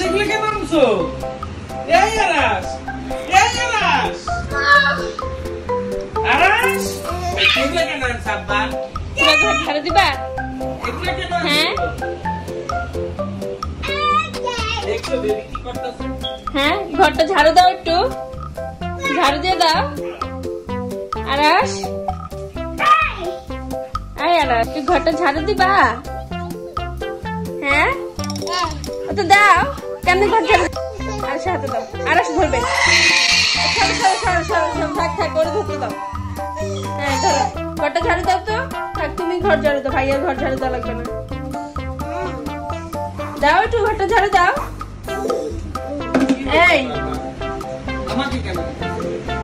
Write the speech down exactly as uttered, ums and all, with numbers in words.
এগুলো কেন আনছো? এই আরাস, এই আরাস, আরাস, এগুলো কেন আনছো আব্বা? তোমরা ঘর ঝাড়ু দিবা? এগুলো কেন আনছো? হ্যাঁ দেখছো বেবি কি করতেছে? হ্যাঁ, ঘরটা ঝাড়ু দাও, একটু ঝাড়ু দিয়ে দাও। আরাস, আয় আরাস, তুই ঘরটা ঝাড়ু দিবা? হ্যাঁ তো দাও। কেমনি ঘর ঝাড়ু? আরাস হাতে দাও, আরাস ধরবে। সরো সরো সরো সরো সরো, থাক থাক, করে ধরতে দাও। হ্যাঁ ধরো, ঘরটা ঝাড়ু দাও তো। থাক, তুমি ঘর ঝাড়ু দাও, ভাইয়ার ঘর ঝাড়ু দেওয়া লাগবে না। দাও একটু, ঘরটা ঝাড়ু দাও। এই আমাকে কেন?